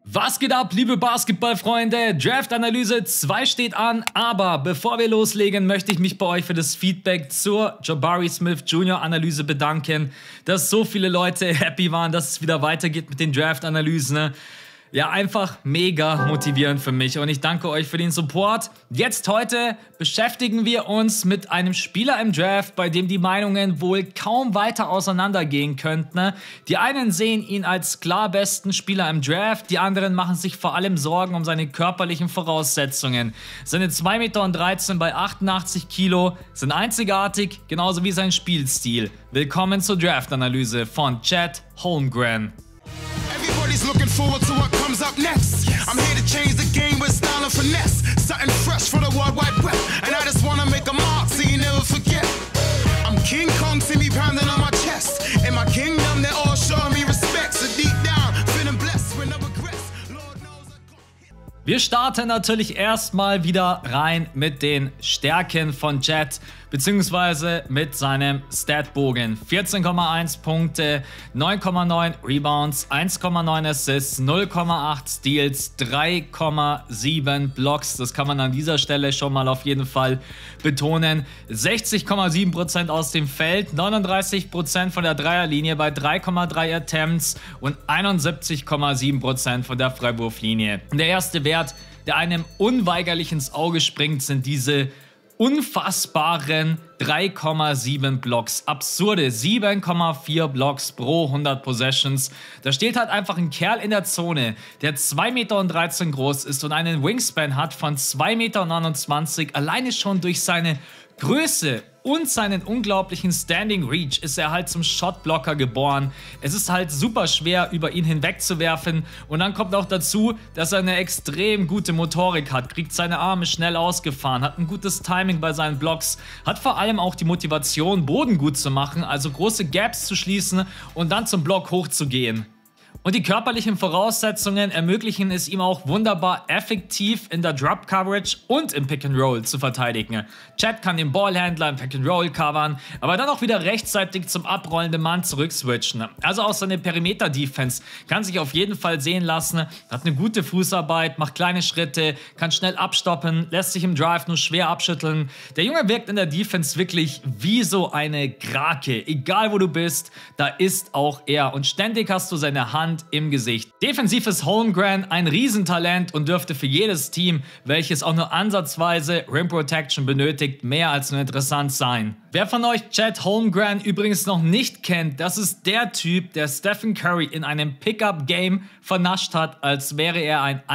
Was geht ab, liebe Basketballfreunde? Draft-Analyse 2 steht an, aber bevor wir loslegen, möchte ich mich bei euch für das Feedback zur Jabari Smith Jr. Analyse bedanken, dass so viele Leute happy waren, dass es wieder weitergeht mit den Draft-Analysen. Ja, einfach mega motivierend für mich und ich danke euch für den Support. Jetzt heute beschäftigen wir uns mit einem Spieler im Draft, bei dem die Meinungen wohl kaum weiter auseinandergehen könnten. Die einen sehen ihn als klar besten Spieler im Draft, die anderen machen sich vor allem Sorgen um seine körperlichen Voraussetzungen. Seine 2,13 m bei 88 Kilo sind einzigartig, genauso wie sein Spielstil. Willkommen zur Draft-Analyse von Chet Holmgren. Everybody's looking forward to what comes up next. I'm here to change the game with style and finesse. Something fresh for the World Wide Web. And I just wanna make a mark so you never forget. I'm King Kong, see me pounding on my chest. In my kingdom, they're all showing me respect. So deep down, feeling blessed with no regrets. Lord knows I got... Wir starten natürlich erstmal wieder rein mit den Stärken von Chet, beziehungsweise mit seinem Statbogen. 14,1 Punkte, 9,9 Rebounds, 1,9 Assists, 0,8 Steals, 3,7 Blocks. Das kann man an dieser Stelle schon mal auf jeden Fall betonen. 60,7% aus dem Feld, 39% von der Dreierlinie bei 3,3 Attempts und 71,7% von der Freiwurflinie. Und der erste Wert, der einem unweigerlich ins Auge springt, sind diese unfassbaren 3,7 Blocks. Absurde 7,4 Blocks pro 100 Possessions. Da steht halt einfach ein Kerl in der Zone, der 2,13 m groß ist und einen Wingspan hat von 2,29 m. Alleine schon durch seine Größe und seinen unglaublichen Standing Reach ist er halt zum Shotblocker geboren. Es ist halt super schwer, über ihn hinwegzuwerfen. Und dann kommt auch dazu, dass er eine extrem gute Motorik hat, kriegt seine Arme schnell ausgefahren, hat ein gutes Timing bei seinen Blocks, hat vor allem auch die Motivation, Boden gut zu machen, also große Gaps zu schließen und dann zum Block hochzugehen. Und die körperlichen Voraussetzungen ermöglichen es ihm auch wunderbar effektiv in der Drop Coverage und im Pick and Roll zu verteidigen. Chet kann den Ballhändler im Pick and Roll covern, aber dann auch wieder rechtzeitig zum abrollenden Mann zurückswitchen. Also auch seine Perimeter-Defense kann sich auf jeden Fall sehen lassen, hat eine gute Fußarbeit, macht kleine Schritte, kann schnell abstoppen, lässt sich im Drive nur schwer abschütteln. Der Junge wirkt in der Defense wirklich wie so eine Krake. Egal wo du bist, da ist auch er und ständig hast du seine Hand im Gesicht. Defensiv ist Holmgren ein Riesentalent und dürfte für jedes Team, welches auch nur ansatzweise Rim Protection benötigt, mehr als nur interessant sein. Wer von euch Chet Holmgren übrigens noch nicht kennt, das ist der Typ, der Stephen Curry in einem Pickup-Game vernascht hat, als wäre er ein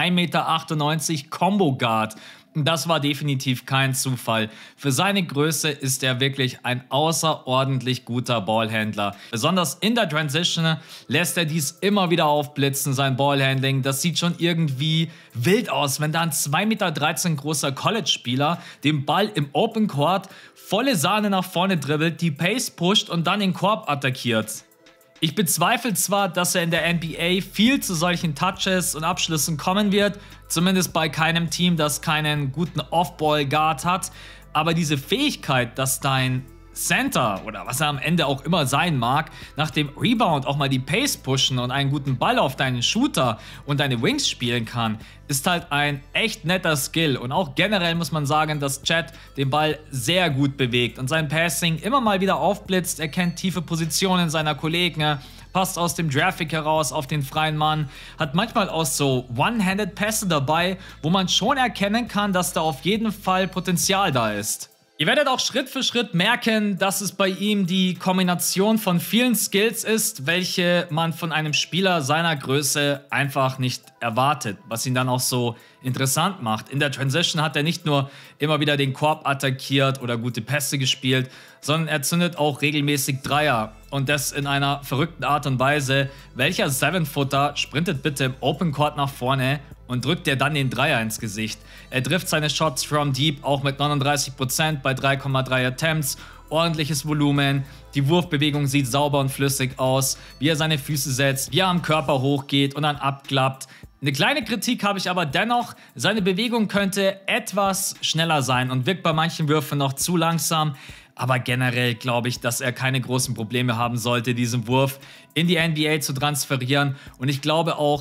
1,98 m Combo Guard. Das war definitiv kein Zufall. Für seine Größe ist er wirklich ein außerordentlich guter Ballhändler. Besonders in der Transition lässt er dies immer wieder aufblitzen, sein Ballhandling. Das sieht schon irgendwie wild aus, wenn da ein 2,13 m großer College-Spieler den Ball im Open Court volle Sahne nach vorne dribbelt, die Pace pusht und dann den Korb attackiert. Ich bezweifle zwar, dass er in der NBA viel zu solchen Touches und Abschlüssen kommen wird, zumindest bei keinem Team, das keinen guten Off-Ball-Guard hat, aber diese Fähigkeit, dass dein Center oder was er am Ende auch immer sein mag, nach dem Rebound auch mal die Pace pushen und einen guten Ball auf deinen Shooter und deine Wings spielen kann, ist halt ein echt netter Skill. Und auch generell muss man sagen, dass Chet den Ball sehr gut bewegt und sein Passing immer mal wieder aufblitzt. Er kennt tiefe Positionen seiner Kollegen, passt aus dem Traffic heraus auf den freien Mann, hat manchmal auch so One-Handed-Pässe dabei, wo man schon erkennen kann, dass da auf jeden Fall Potenzial da ist. Ihr werdet auch Schritt für Schritt merken, dass es bei ihm die Kombination von vielen Skills ist, welche man von einem Spieler seiner Größe einfach nicht erwartet, was ihn dann auch so interessant macht. In der Transition hat er nicht nur immer wieder den Korb attackiert oder gute Pässe gespielt, sondern er zündet auch regelmäßig Dreier und das in einer verrückten Art und Weise. Welcher 7-Footer sprintet bitte im Open Court nach vorne und drückt dir dann den Dreier ins Gesicht? Er trifft seine Shots from deep auch mit 39% bei 3,3 Attempts. Ordentliches Volumen, die Wurfbewegung sieht sauber und flüssig aus, wie er seine Füße setzt, wie er am Körper hochgeht und dann abklappt. Eine kleine Kritik habe ich aber dennoch, seine Bewegung könnte etwas schneller sein und wirkt bei manchen Würfen noch zu langsam. Aber generell glaube ich, dass er keine großen Probleme haben sollte, diesen Wurf in die NBA zu transferieren. Und ich glaube auch,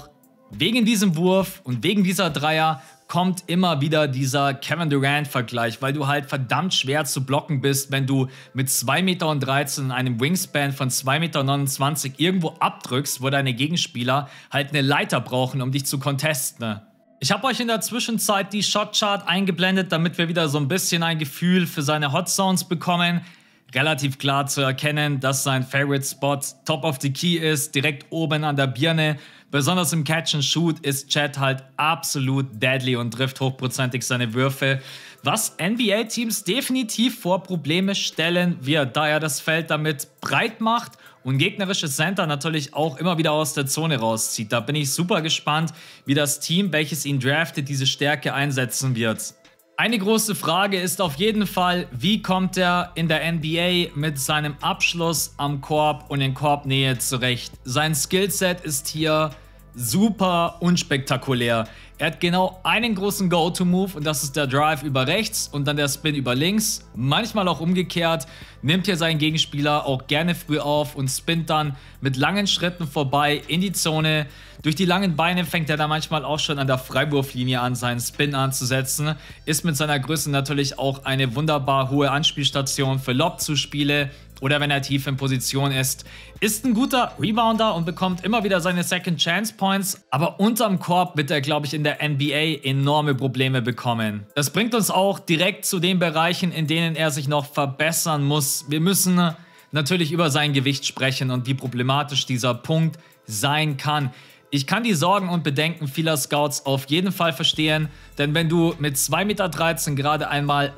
Wegen diesem Wurf und wegen dieser Dreier kommt immer wieder dieser Kevin Durant-Vergleich, weil du halt verdammt schwer zu blocken bist, wenn du mit 2,13 Meter in einem Wingspan von 2,29 Meter irgendwo abdrückst, wo deine Gegenspieler halt eine Leiter brauchen, um dich zu contesten. Ich habe euch in der Zwischenzeit die Shotchart eingeblendet, damit wir wieder so ein bisschen ein Gefühl für seine Hotzones bekommen. Relativ klar zu erkennen, dass sein Favorite Spot Top of the Key ist, direkt oben an der Birne. Besonders im Catch and Shoot ist Chet halt absolut deadly und trifft hochprozentig seine Würfe, was NBA-Teams definitiv vor Probleme stellen wird, da er das Feld damit breit macht und gegnerische Center natürlich auch immer wieder aus der Zone rauszieht. Da bin ich super gespannt, wie das Team, welches ihn draftet, diese Stärke einsetzen wird. Eine große Frage ist auf jeden Fall, wie kommt er in der NBA mit seinem Abschluss am Korb und in Korbnähe zurecht? Sein Skillset ist hier super unspektakulär. Er hat genau einen großen Go-To-Move und das ist der Drive über rechts und dann der Spin über links. Manchmal auch umgekehrt, nimmt hier seinen Gegenspieler auch gerne früh auf und spinnt dann mit langen Schritten vorbei in die Zone. Durch die langen Beine fängt er da manchmal auch schon an der Freiwurflinie an, seinen Spin anzusetzen. Ist mit seiner Größe natürlich auch eine wunderbar hohe Anspielstation für Lob-Zuspiele. Oder wenn er tief in Position ist. Ist ein guter Rebounder und bekommt immer wieder seine Second Chance Points. Aber unterm Korb wird er, glaube ich, in der NBA enorme Probleme bekommen. Das bringt uns auch direkt zu den Bereichen, in denen er sich noch verbessern muss. Wir müssen natürlich über sein Gewicht sprechen und wie problematisch dieser Punkt sein kann. Ich kann die Sorgen und Bedenken vieler Scouts auf jeden Fall verstehen, denn wenn du mit 2,13 Meter gerade einmal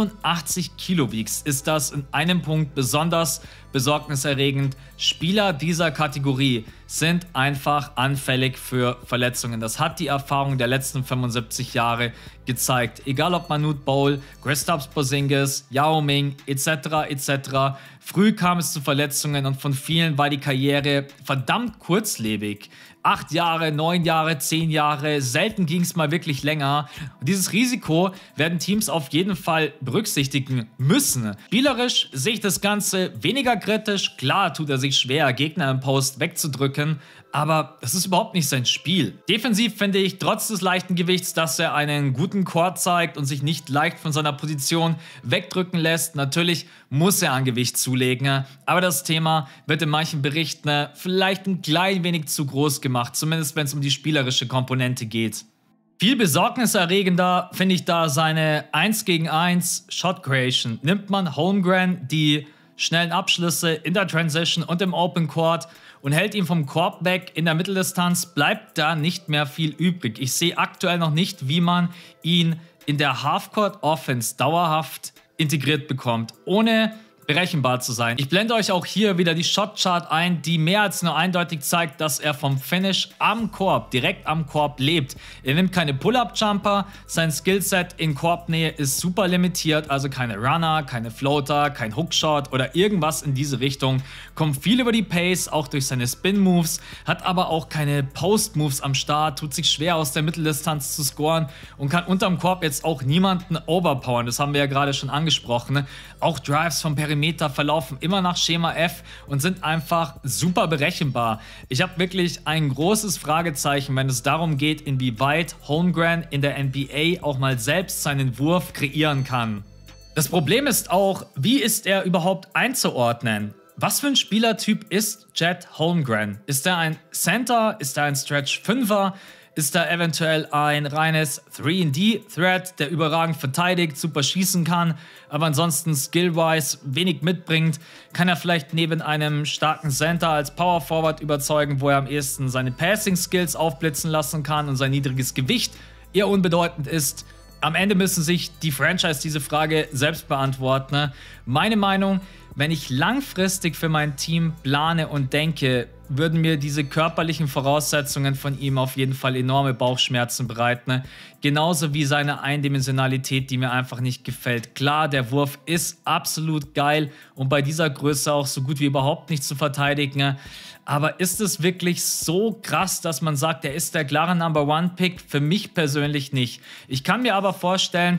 88 Kilo wiegst, ist das in einem Punkt besonders besorgniserregend. Spieler dieser Kategorie sind einfach anfällig für Verletzungen. Das hat die Erfahrung der letzten 75 Jahre gezeigt. Egal ob Manute Bol, Kristaps Porzingis, Yao Ming etc. etc. Früh kam es zu Verletzungen und von vielen war die Karriere verdammt kurzlebig. 8 Jahre, 9 Jahre, 10 Jahre, selten ging es mal wirklich länger. Und dieses Risiko werden Teams auf jeden Fall berücksichtigen müssen. Spielerisch sehe ich das Ganze weniger kritisch. Klar tut er sich schwer, Gegner im Post wegzudrücken, aber das ist überhaupt nicht sein Spiel. Defensiv finde ich trotz des leichten Gewichts, dass er einen guten Court zeigt und sich nicht leicht von seiner Position wegdrücken lässt. Natürlich muss er an Gewicht zulegen, aber das Thema wird in manchen Berichten vielleicht ein klein wenig zu groß gemacht, zumindest wenn es um die spielerische Komponente geht. Viel besorgniserregender finde ich da seine 1 gegen 1 Shot Creation. Nimmt man Holmgren die schnellen Abschlüsse in der Transition und im Open Court und hält ihn vom Korb weg in der Mitteldistanz, bleibt da nicht mehr viel übrig. Ich sehe aktuell noch nicht, wie man ihn in der Halfcourt Offense dauerhaft integriert bekommt, ohne berechenbar zu sein. Ich blende euch auch hier wieder die Shotchart ein, die mehr als nur eindeutig zeigt, dass er vom Finish am Korb, direkt am Korb lebt. Er nimmt keine Pull-Up-Jumper, sein Skillset in Korbnähe ist super limitiert, also keine Runner, keine Floater, kein Hookshot oder irgendwas in diese Richtung. Kommt viel über die Pace, auch durch seine Spin-Moves, hat aber auch keine Post-Moves am Start, tut sich schwer aus der Mitteldistanz zu scoren und kann unterm Korb jetzt auch niemanden overpowern, das haben wir ja gerade schon angesprochen. Auch Drives vom Perimeter verlaufen immer nach Schema F und sind einfach super berechenbar. Ich habe wirklich ein großes Fragezeichen, wenn es darum geht, inwieweit Holmgren in der NBA auch mal selbst seinen Wurf kreieren kann. Das Problem ist auch, wie ist er überhaupt einzuordnen? Was für ein Spielertyp ist Chet Holmgren? Ist er ein Center? Ist er ein Stretch-Fünfer? Ist da eventuell ein reines 3&D-Threat, der überragend verteidigt, super schießen kann, aber ansonsten skill-wise wenig mitbringt? Kann er vielleicht neben einem starken Center als Power Forward überzeugen, wo er am ehesten seine Passing-Skills aufblitzen lassen kann und sein niedriges Gewicht eher unbedeutend ist? Am Ende müssen sich die Franchise diese Frage selbst beantworten. Meine Meinung, wenn ich langfristig für mein Team plane und denke, würden mir diese körperlichen Voraussetzungen von ihm auf jeden Fall enorme Bauchschmerzen bereiten. Genauso wie seine Eindimensionalität, die mir einfach nicht gefällt. Klar, der Wurf ist absolut geil und bei dieser Größe auch so gut wie überhaupt nicht zu verteidigen. Aber ist es wirklich so krass, dass man sagt, er ist der klare Number-One-Pick? Für mich persönlich nicht. Ich kann mir aber vorstellen,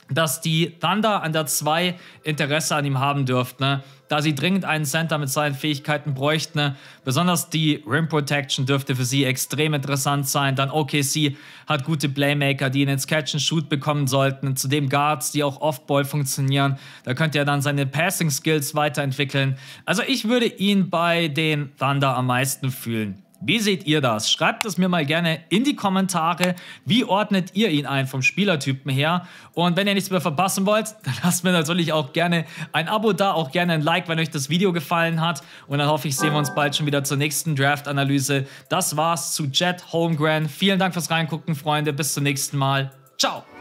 dass die Thunder an der 2 Interesse an ihm haben dürften, ne? Da sie dringend einen Center mit seinen Fähigkeiten bräuchten. Ne? Besonders die Rim Protection dürfte für sie extrem interessant sein. Dann OKC hat gute Playmaker, die ihn ins Catch and Shoot bekommen sollten. Und zudem Guards, die auch Off-Ball funktionieren. Da könnte er dann seine Passing Skills weiterentwickeln. Also ich würde ihn bei den Thunder am meisten fühlen. Wie seht ihr das? Schreibt es mir mal gerne in die Kommentare. Wie ordnet ihr ihn ein vom Spielertypen her? Und wenn ihr nichts mehr verpassen wollt, dann lasst mir natürlich auch gerne ein Abo da, auch gerne ein Like, wenn euch das Video gefallen hat. Und dann hoffe ich, sehen wir uns bald schon wieder zur nächsten Draft-Analyse. Das war's zu Chet Holmgren. Vielen Dank fürs Reingucken, Freunde. Bis zum nächsten Mal. Ciao!